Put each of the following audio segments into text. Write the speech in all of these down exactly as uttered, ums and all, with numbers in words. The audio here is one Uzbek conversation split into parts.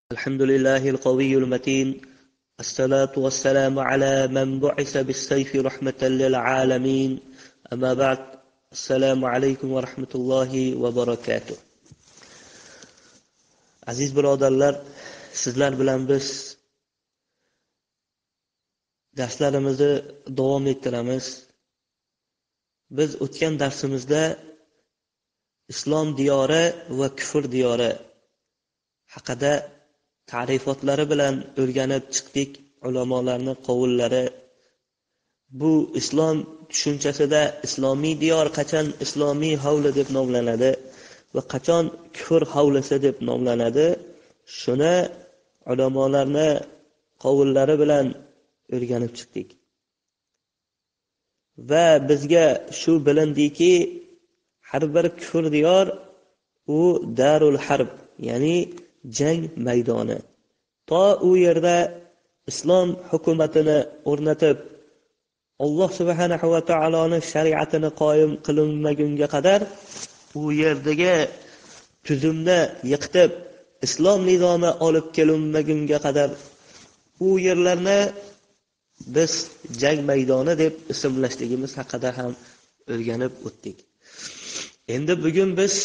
الحمد لله القوي المتين الصلاة والسلام على من بعث بالسيف رحمة للعالمين أما بعد السلام عليكم ورحمة الله وبركاته. Aziz birodarlar, sizlar bilan biz darslarimizni davom ettiramiz. Biz o'tgan darsimizda islom diyori va kufr diyori haqida ta'rifotlari bilan o'rganib chiqdik. Ulamolarning qovullari bu islom tushunchasida islomiy diyor qachon islomiy hovli deb nomlanadi va qachon kufr hovlisi deb nomlanadi, shuni ulamolarning qovullari bilan o'rganib chiqdik. Va bizga shu bilindiki, har bir kufr diyor u darul harb, ya'ni jang maydoni. To u yerda islom hukumatini o'rnatib, Alloh subhanahu va taoloning shariatini qoyim qilinmagunga qadar u yerdagi tuzumni yiqitib, islom nizomi olib kelinmagunga qadar u yerlarni biz jang maydoni deb ismlashligimiz haqida ham o'rganib o'tdik. Endi bugun biz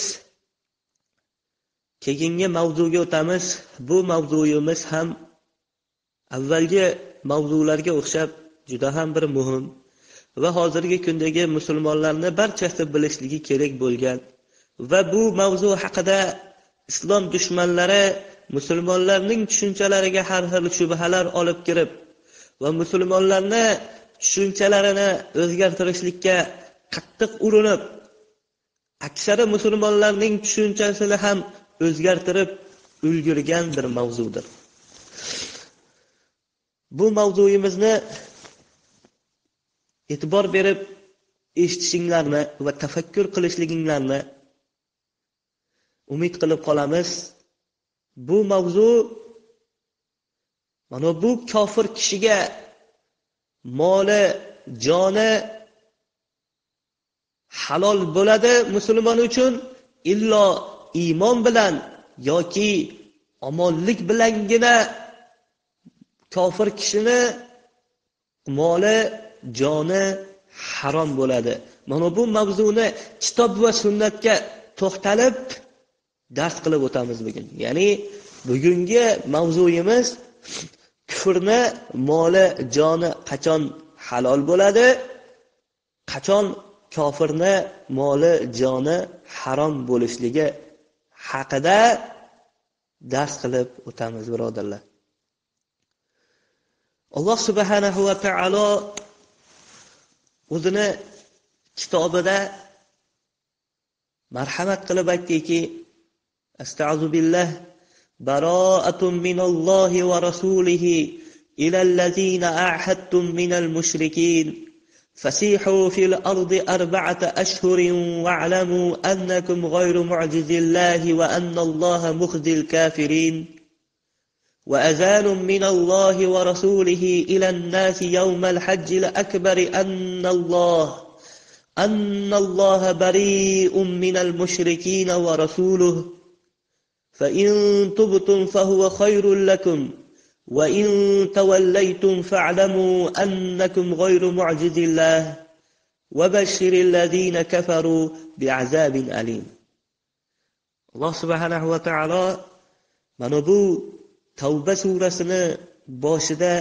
keyingi mavzuga o'tamiz. Bu mavzuyimiz ham avvalgi mavzularga o'xshab juda ham bir muhim va hozirgi kundagi musulmonlarning barchasi bilishligi kerak bo'lgan va bu mavzu haqida islom dushmanlari musulmonlarning tushunchalariga har xil shubhalar olib kirib va musulmonlarning tushunchalarini o'zgartirishlikka qattiq urinib, aksari musulmonlarning tushunchasini ham o'zgartirib ulgurgan bir mavzudir. Bu mavzuyimizni e'tibor berib eshitishinglarni va tafakkur qilishliginglarni umid qilib qolamiz. Bu mavzu mana bu kofir kishiga moli, joni halol bo'ladi musulmon uchun illo iymon bilan yoki omonlik bilangina kofir kishini moli, joni harom bo'ladi. Mana bu mavzuni kitob va sunnatga to'xtalib dars qilib o'tamiz bugun. Ya'ni bugungi mavzuyimiz kufrni moli, joni qachon halol bo'ladi, qachon kofirni moli, joni harom bo'lishligi haqida dars qilib o'tamiz birodarlar. Alloh subhanahu va taolo o'zini kitobida marhamat qilib aytdiki, Astag'firu billah, baro'atun minallohi va rasulihi ilal ladzina ahadtum minal mushrikin fasihu fil ardi arba'ata ashhurin wa'lamu annakum ghayru mu'jizillahi wa annalloha mukhzil kafirin. وأذان من الله ورسوله إلى الناس يوم الحج الأكبر أن الله أن الله بريء من المشركين ورسوله فإن تبتم فهو خير لكم وإن توليتم فاعلموا أنكم غير معجز الله وبشر الذين كفروا بعذاب أليم. الله سبحانه وتعالى منبو Tavba surasini boshida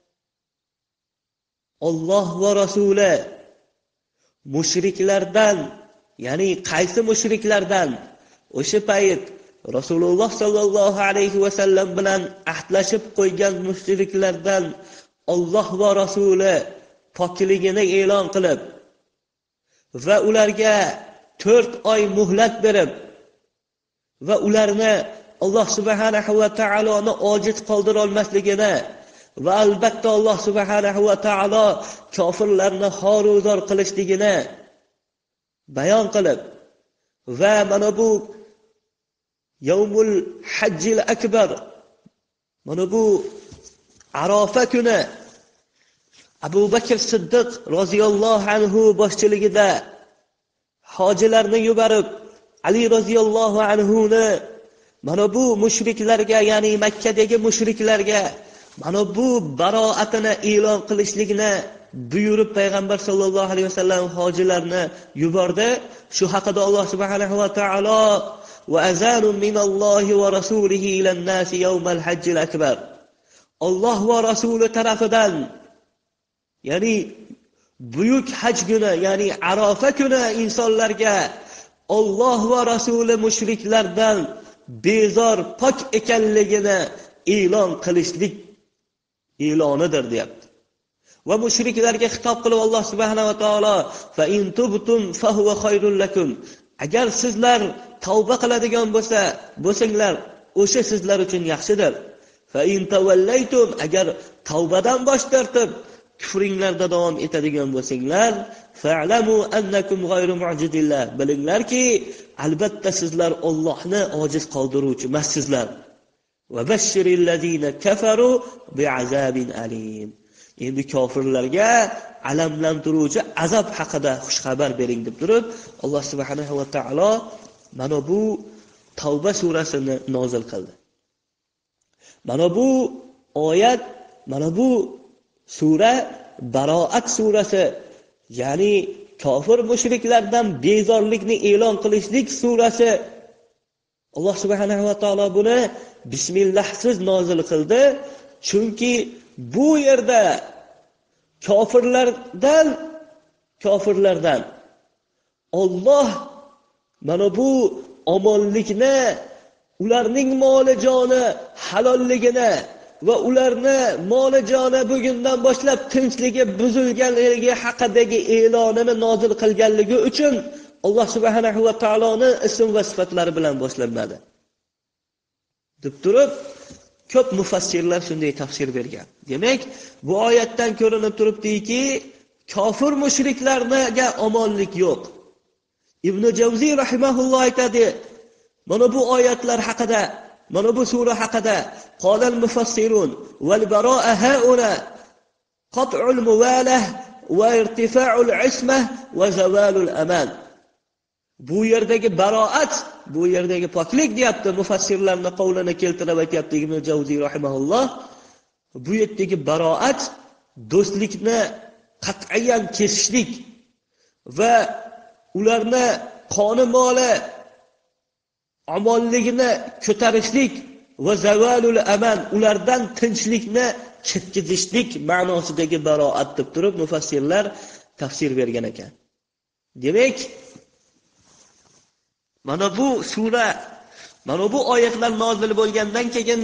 Alloh va Rasuli mushriklardan, ya'ni qaysi mushriklardan o'sha payt Rasululloh sallallohu alayhi va sallam bilan ahdlashib qo'ygan mushriklardan Alloh va Rasuli pokligini e'lon qilib va ularga to'rt oy muhlat berib va ularni Alloh subhanahu va taoloni ojiz qoldira olmasligini va albatta Alloh subhanahu va taolo kofirlarni xoruzor qilishligini bayon qilib va mana bu Yawmul Hajjil Akbar, mana bu Arofa kuni Abu Bakr Siddiq roziyallohu anhu boshchiligida hojilarni yuborib Ali roziyallohu anhu ni mana bu mushriklarga, ya'ni Makkadagi mushriklarga mana bu baroatini e'lon qilishlikni buyurib payg'ambar sollallohu alayhi vasallam hojilarni yubordi. Shu haqida Alloh subhanahu va taolo va azanun minallohi va rasulihi ilan nasi yawmal hajjil akbar. Alloh va rasuli tarafidan, ya'ni buyuk haj kuni, ya'ni Arofa kuni insonlarga Alloh va rasuli mushriklardan bezor, pok ekanligini e'lon qilishlik e'lonidir deyapti. Va mushriklarga xitob qilib Alloh subhanahu va taolo fa in tubtum fa huwa khayrul lakum. Agar sizlar tavba qiladigan bo'lsa, bo'lsanglar, o'sha sizlar uchun yaxshidir. Fa in tawallaytum, agar tavbadan bosh tortib kufringlarda davom etadigan bo'lsanglar, fa'lamu annakum ghayru mu'jizillah. Bilinglarki, albatta sizlar Allohni ojiz qoldiruvchi emassizlar. Va bashshiril ladina kafaru bi'azabin alim. Endi kofirlarga alamlantiruvchi azob haqida xush xabar bering deb turib, Alloh subhanahu va taolo mana bu Tavba surasini nozil qildi. Mana bu oyat, mana bu sura Baroat surasi, ya'ni kofir mushriklardan bezorlikni e'lon qilishlik surasi. Alloh subhanahu va taolo buni bismillahsiz nozil qildi, chunki bu yerda kofirlardan kofirlardan Alloh mana bu omonlikni, ularning moli joni halolligini va ularni moli joni bugundan boshlab tinchligi buzilganligi haqidagi e'lonini nozil qilganligi uchun Alloh subhanahu va taoloning ism va sifatlari bilan boshlanadi deb turib, ko'p mufassirlar shunday tafsir bergan. Demak, bu oyatdan ko'rinib turibdiki, kofir mushriklarga omonlik yo'q. Ibn Javziy rahimahulloh aytadi, mana bu oyatlar haqida, mana bu sura haqida qolal mufassirun wal baro'a hauna qat'ul muwalah va irtifa'ul ismah va zawalul aman. Bu yerdagi baroat, bu yerdagi poklik deyapti, mufassirlarning qavlini keltirib aytayapti Ibn Javziy rahimahulloh. Bu yerdagi baroat do'stlikni qat'iyan kesishlik va ularni qoni moli omonligini ko'tarishlik va zavalul aman, ulardan tinchlikni ketkizishlik ma'nosidagi baroat deb turib mufassirlar tafsir bergan ekan. Demak, mana bu sura, mana bu oyatlar nozil bo'lgandan keyin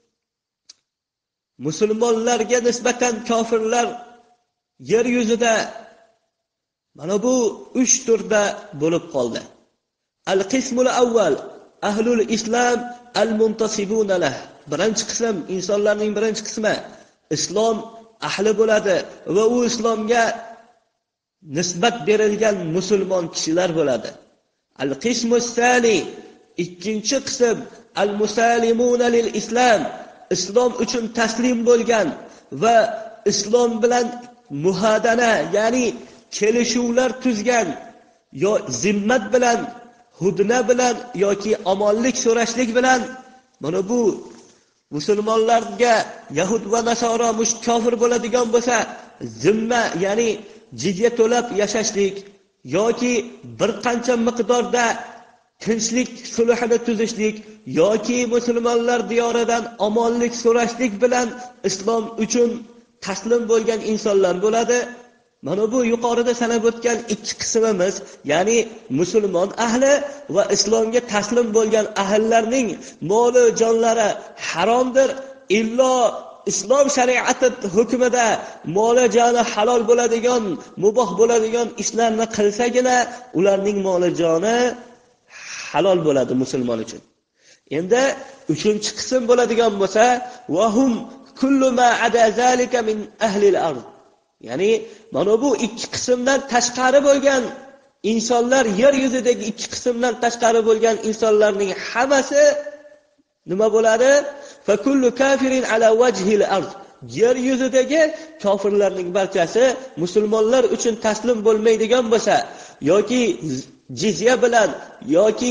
musulmonlarga nisbatan kofirlar yer yuzida mana bu uch turda bo'lib qoldi. Al-qismul avval ahlul islam al-muntasibuna lah. Birinchi qism, insonlarning birinchi qismi islom ahli bo'ladi va u islomga nisbat berilgan musulmon kishilar bo'ladi. Al-qismus sani, ikkinchi qism al-musalimuna lil islam, islom uchun taslim bo'lgan va islom bilan muhadana, ya'ni kelishuvlar tuzgan, yo zimmat bilan, hudna bilan yoki omonlik so'rashlik bilan, mana bu musulmonlarga yahud va nasoro mush kofir bo'ladigan bo'lsa, zimma, ya'ni jizya to'lab yashashlik yoki bir qancha miqdorda tinchlik sulhini tuzishlik yoki musulmonlar diyoridan omonlik so'rashlik bilan islom uchun taslim bo'lgan insonlar bo'ladi. Mana bu yuqorida sanab o'tgan ikki qismimiz, ya'ni musulmon ahli va islomga taslim bo'lgan ahllarning moli jonlari haromdir. Illo islom shariati hukmida moli joni halol bo'ladigan, muboh bo'ladigan ishlarni qilsagina ularning moli joni halol bo'ladi musulmon uchun. Endi uchinchi qism bo'ladigan bo'lsa, va hum kullu ma ada zalika min ahli al-ard. Ya'ni mana bu ikki qismdan tashqari bo'lgan insonlar, yer yuzidagi ikki qismdan tashqari bo'lgan insonlarning hammasi nima bo'ladi? Fa kullu kafirin ala wajhil ard. Yer yuzidagi kofirlarning barchasi musulmonlar uchun taslim bo'lmaydigan bo'lsa, yoki jizya bilan yoki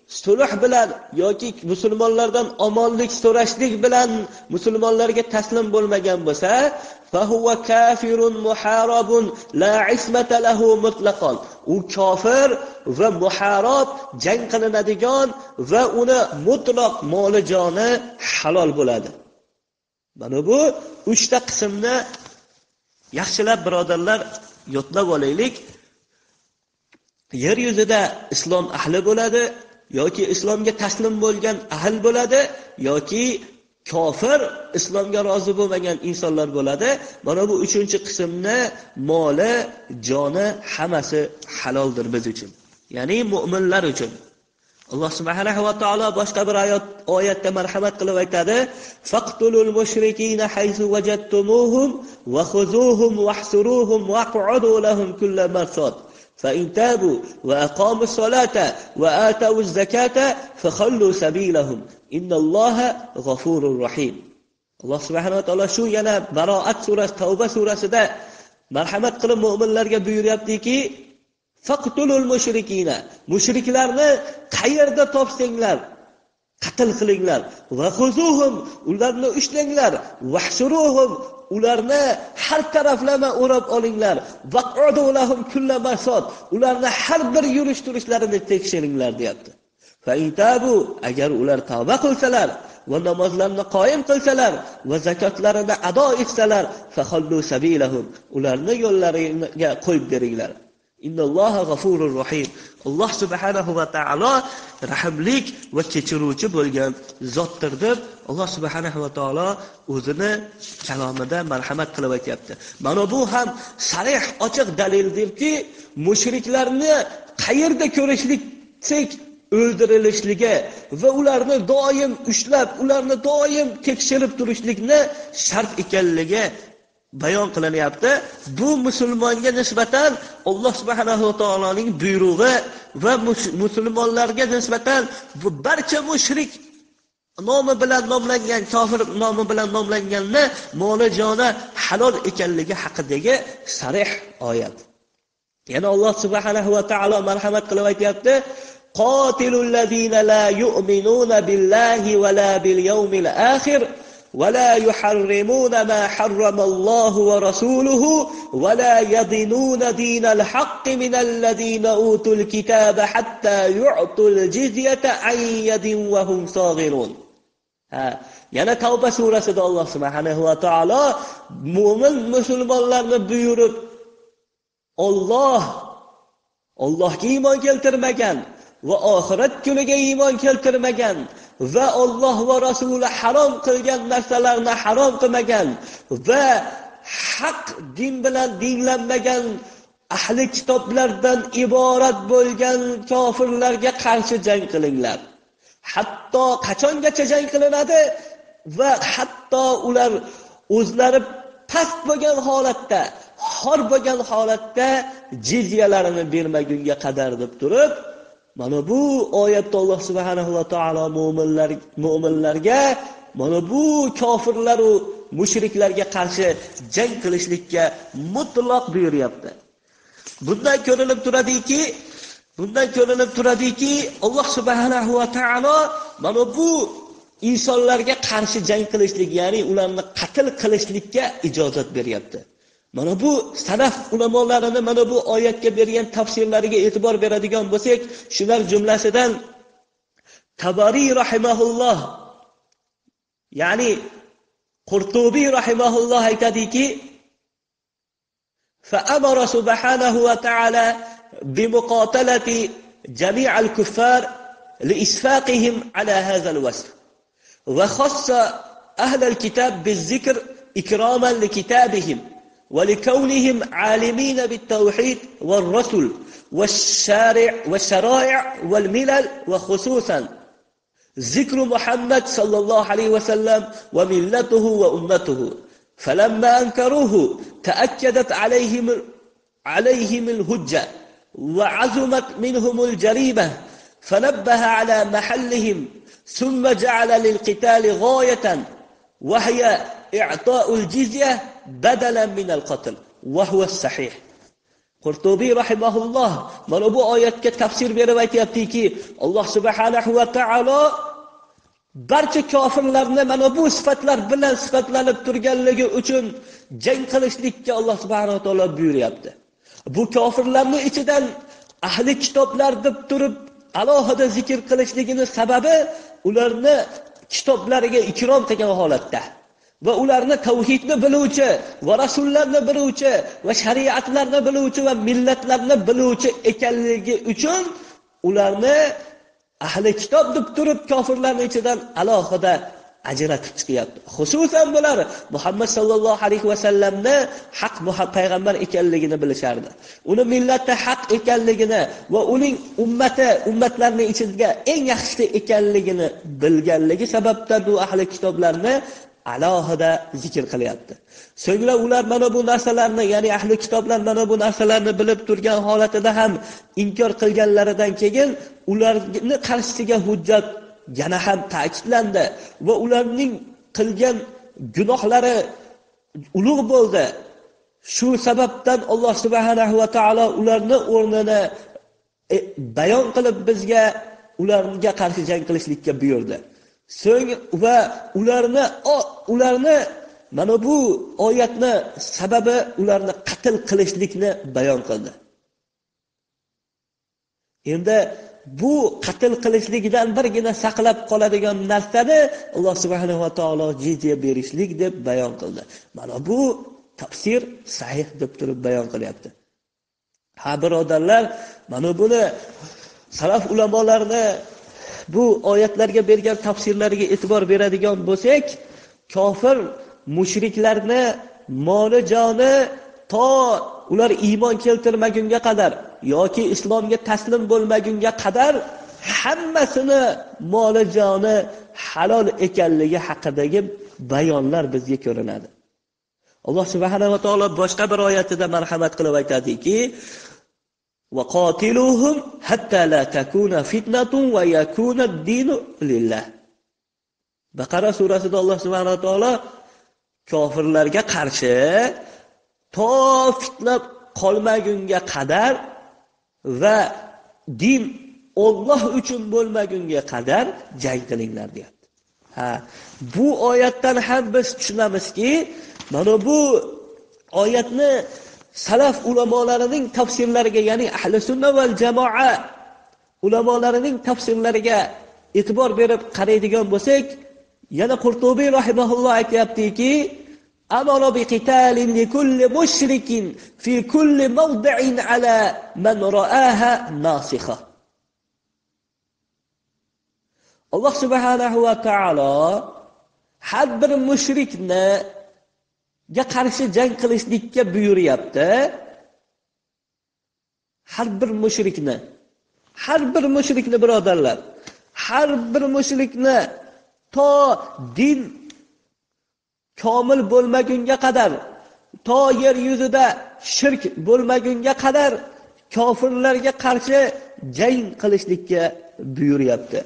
sulh bilan yoki musulmonlardan omonlik so'rashlik bilan musulmonlarga taslim bo'lmagan bo'lsa, fa huwa kafirun muharabun la ismata lahu mutlaqan. U kofir va muharab, jang qilinadigan va uni mutlaq moli joni halol bo'ladi. Mana bu uchta qismni yaxshilab birodarlar yodlab olaylik. Yer yuzida islom ahli bo'ladi yoki islomga taslim bo'lgan ahl bo'ladi yoki kofir, islomga rozi bo'lmagan insonlar bo'ladi. Mana bu uchinchi qismni moli, joni hammasi haloldir biz uchun. Ya'ni mu'minlar uchun. Alloh subhanahu va taolo boshqa bir oyat oyatda marhamat qilib aytadi: "Faqtulul mushrikina haythu wajadtumuhum wa khuzuhum wahsuruhum waq'udu lahum kulla marsad. فإن تابوا وأقاموا الصلاة وآتوا الزكاة فخلوا سبيلهم إن الله غفور رحيم." Alloh subhanahu va taolo shu yana Baroat surasi, Tavba surasida marhamat qilib mu'minlarga buyuryaptiki, faqtulul mushrikina, mushriklarni qayerda topsanglar qatl qilinglar, va khuzuhum, ularni ushlanglar, vahsuruhum, ularni har taraflama o'rab olinglar, vaq'udu lahum kulla marsad, ularni har bir yurish turishlarini tekshiringlar deyapti. Fa intabu, agar ular tavba qilsalar va namozlarni qoyim qilsalar va zakotlarini ado etsalar, fa khallu sabilahum, ularni yo'llariga qo'yib beringlar. Innalloha g'afurur rahim. Alloh subhanahu va taolo rahimlik va kechiruvchi bo'lgan zotdir deb Alloh subhanahu va taolo o'zini kalomida marhamat qilib aytibdi. Mana bu ham sarih ochiq dalildirki, mushriklarni qayerda ko'rishlik o'ldirilishligi va ularni doim ushlab, ularni doim tekshirib turishlikni shart ekanligi bayon qilinyapti. Bu musulmonga nisbatan Alloh subhanahu va taoloning buyrug'i va musulmonlarga nisbatan bu barcha mushrik nomi bilan nomlangan, kofir nomi bilan nomlanganni moli joni halol ekanligi haqidagi sarih oyat. Yana Alloh subhanahu va taolo marhamat qilib aytibdi: "Qatilul ladina la yu'minuna billahi va la bil yawmil akhir ولا يحرمون ما حرم الله ورسوله ولا يدينون دين الحق من الذين أوتوا الكتاب حتى يعطوا الجزية عن يد وهم صاغرون." Ha, yana Tavba surasida Alloh subhanahu va taolo mu'min musulmonlarni buyurib, Alloh Allohga iymon keltirmagan va oxirat kuniga iymon keltirmagan va Alloh va Rasuli harom qilgan narsalarni harom qilmagan va haq din bilan dinlanmagan ahli kitoblardan iborat bo'lgan kofirlarga qarshi jang qilinglar. Hatto qachongacha jang qilinadi va hatto ular o'zlari past bo'lgan holatda, xor bo'lgan holatda jizyalarini bermagunga qadar deb turib, mana bu oyatda Alloh subhanahu va taolo mu'minlar mu'minlarga mana bu kofirlar va mushriklarga qarshi jang qilishlikka mutlaq buyuryapti. Bundan ko'rinib turadiki, bundan ko'rinib turadiki, Alloh subhanahu va taolo mana bu insonlarga qarshi jang qilishlik, ya'ni ularni qatl qilishlikka ijozat beryapti. Mana bu salaf ulamolarini mana bu oyatga bergan tafsirlariga e'tibor beradigan bo'lsak, shular jumlasidan Tabari rahimahulloh, ya'ni Qurtubi rahimahulloh aytadiki: "Fa amara subhanahu va ta'ala bi muqatalati jami' al-kuffar li isfaqihim ala hadha al-wasf wa khassa ahli al-kitab biz-zikr ikraman li kitabihim ولكونهم عالمين بالتوحيد والرسل والشارع والشرائع والملل، وخصوصا ذكر محمد صلى الله عليه وسلم وملته وأمته، فلما أنكروه تأكدت عليهم عليهم الهجة وعزمت منهم الجريمة، فنبه على محلهم ثم جعل للقتال غاية وهي إعطاء الجزية بدلا من القتل وهو الصحيح." Qurtubiy rahimahulloh mana bu oyatga tafsir berib aytayaptiki, Alloh subhanahu va taolo barcha kofirlarni mana bu sifatlar bilan sifatlanib turganligi uchun jang qilishlikka Alloh subhanahu va taolo buyuryapti. Bu kofirlarning ichidan ahli kitoblar deb turib alohida zikr qilishligini sababi ularni kitoblariga ikrom qilgan holatda va ularni tavhidni biluvchi va rasullarni biluvchi va shariatlarni biluvchi va millatlarni biluvchi ekanligi uchun ularni ahli kitob deb turib kofirlarning ichidan alohida ajratib chiqyapti. Xususan bular Muhammad sallallohu alayhi va sallamni haq muhammad payg'ambar ekanligini bilishardi. Uni millati haq ekanligini va uning ummati ummatlarning ichida eng yaxshi ekanligini bilganligi sababdan bu ahli kitoblarni alohida zikr qilyapti. So'ngra ular mana bu narsalarni, ya'ni ahli kitoblar mana bu narsalarni bilib turgan holatida ham inkor qilganlaridan keyin ularni qarshisiga hujjat yana ham ta'kidlandi va ularning qilgan gunohlari ulug' bo'ldi. Shu sababdan Alloh subhanahu va taolo ularni o'rnini e, bayon qilib bizga ularga qarshi jang qilishlikka buyurdi. So'ng va ularni ularni mana bu oyatni sababi ularni qatl qilishlikni bayon qildi. Endi bu qatl qilishlikdan birgina saqlab qoladigan narsani Alloh subhanahu va taolo jizya berishlik deb bayon qildi. Mana bu tafsir sahih deb turib bayon qilyapti. Ha birodarlar, mana buni salaf ulamolarni bu oyatlarga bergan tafsirlariga e'tibor beradigan bo'lsak, kofir mushriklarni moli joni to ular iymon keltirmagunga qadar yoki islomga taslim bo'lmagunga qadar hammasini moli joni halol ekanligi haqidagi bayonlar bizga ko'rinadi. Alloh subhanahu va taolo boshqa bir oyatida marhamat qilib aytadiki: "Va qatiluhum hatta la takuna fitnatun va yakuna ad-dinu lillah." Baqara surasida Alloh subhanahu va taolo kofirlarga qarshi to fitna qolmagunga qadar va din Alloh uchun bo'lmagunga qadar jang qilinglar deyapti. Ha, bu oyatdan ham biz tushunamizki, mana bu oyatni salaf ulamolarining tafsirlariga, ya'ni ahli sunna va jamoa ulamolarining tafsirlariga e'tibor berib qaraydigan bo'lsak, yana Qurtubiy rahimahulloh aytayaptiki: "Amara bi qitalin li kulli mushrikin fi kulli mawdi'in ala man ra'aha nasikha." Alloh subhanahu va taolo har bir mushrikni ga qarshi jang qilishlikka buyuryapti. Har bir mushrikni, har bir mushrikni birodarlar, har bir mushrikni to din komil bo'lmagunga qadar, to yer yuzida shirk bo'lmagunga qadar kofirlarga qarshi jang qilishlikka buyuryapti.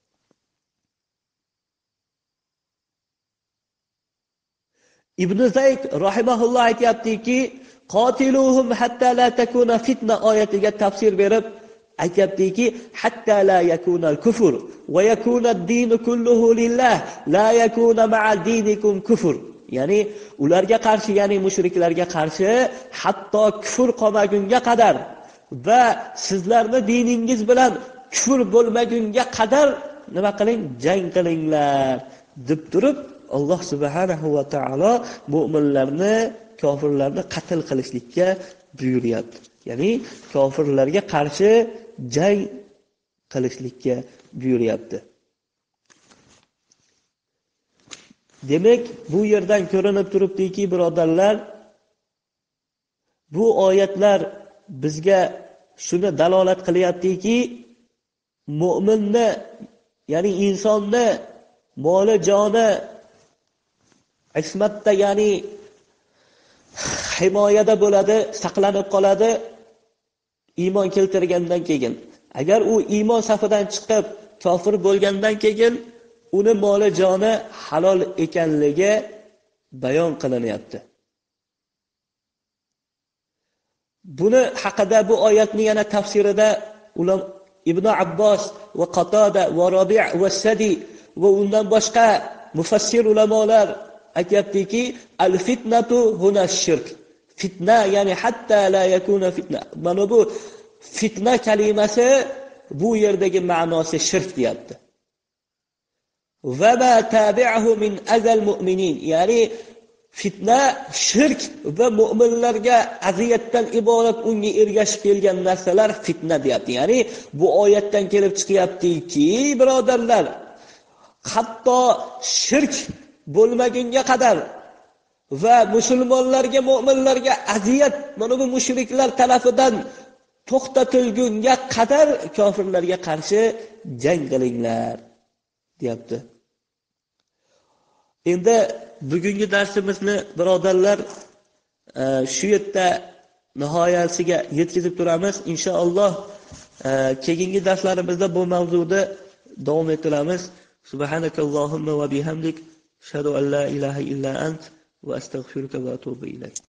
Ibn Zayd rahimahulloh aytayaptiki, "Qatiluhum hatta la takuna fitna" oyatiga tafsir berib aytayaptiki, "Hatta la yakuna al-kufr va yakuna ad-din kulluhu lillah, la yakuna ma'a dinikum kufr." Ya'ni ularga qarshi, ya'ni mushriklarga qarshi hatto kufr qolmagunga qadar va sizlarning diningiz bilan kufr bo'lmagunga qadar nima qiling? Jang qilinglar deb turib Alloh subhanahu va taolo mu'minlarni kofirlarni qatl qilishlikka buyuryapti. Ya'ni kofirlarga qarshi jang qilishlikka buyuryapti. Demak, bu yerdan ko'rinib turibdiki, birodarlar, bu oyatlar bizga shuni dalolat qilyaptiki, mu'minni, ya'ni insonni moli joni ismatda, ya'ni himoyada bo'ladi, saqlanib qoladi iymon keltirgandan keyin. Agar u iymon safidan chiqib kofir bo'lgandan keyin uni moli joni halol ekanligi bayon qilinyapti. Buni haqida bu oyatni yana tafsirida ulam Ibn Abbos va Qatada va Rabi' va Sadi va undan boshqa mufassir ulamolar aytibdiki, al-fitnatu huna shirk. Fitna, ya'ni hatta la yakuna fitna. Mana bu fitna kalimasi bu yerdagi ma'nosi shirk deyapti. Va ma tabi'ahu min azal mu'minin, ya'ni fitna shirk va mu'minlarga aziyatdan iborat unga ergashib kelgan narsalar fitna deyapti. Ya'ni bu oyatdan kelib chiqyaptiki, birodarlar, hatto shirk bo'lmagunga qadar va musulmonlarga, mu'minlarga aziyat mana bu mushriklar tarafidan to'xtatilgunga qadar kofirlarga qarshi jang qilinglar deyapti. Endi bugungi darsimizni birodarlar shu yerda nihoyasiga yetkazib turamiz. Inshaalloh keyingi darslarimizda bu mavzuda davom ettiramiz. Subhanakallohumma va bihamdik, ashhadu an la ilaha illa ant va astaghfiruka va atubu ilayk.